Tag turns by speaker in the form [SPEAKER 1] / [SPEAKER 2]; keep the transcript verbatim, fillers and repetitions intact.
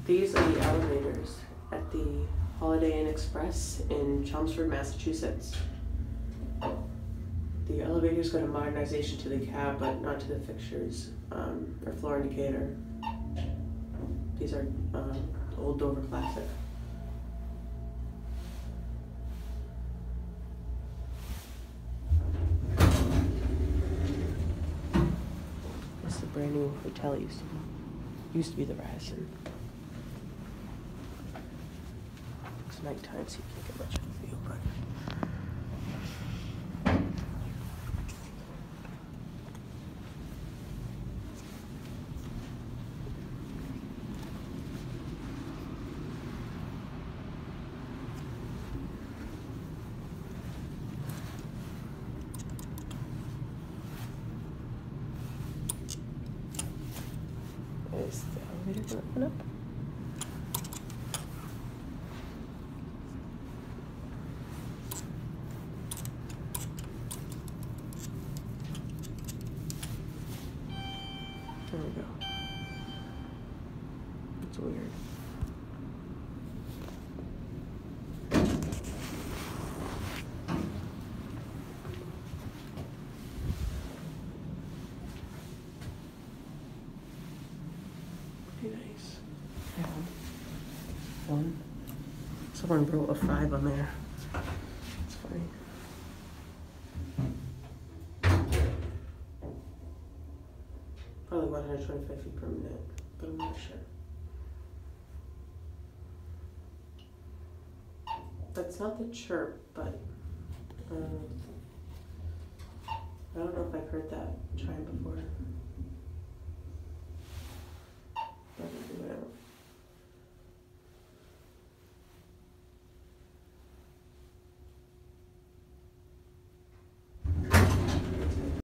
[SPEAKER 1] These are the elevators at the Holiday Inn Express in Chelmsford, Massachusetts. The elevators go to modernization to the cab, but not to the fixtures um, or floor indicator. These are uh, old Dover classic. This is the brand new hotel it used to be. Used to be the Radisson. It's nighttime, so you can't get much of a view, but. Is the elevator gonna open up? There we go. It's weird. Pretty nice. Yeah. One. Someone wrote a five on there. It's funny. Probably one hundred twenty-five feet per minute, but I'm not sure. That's not the chirp, but um, I don't know if I've heard that chime before.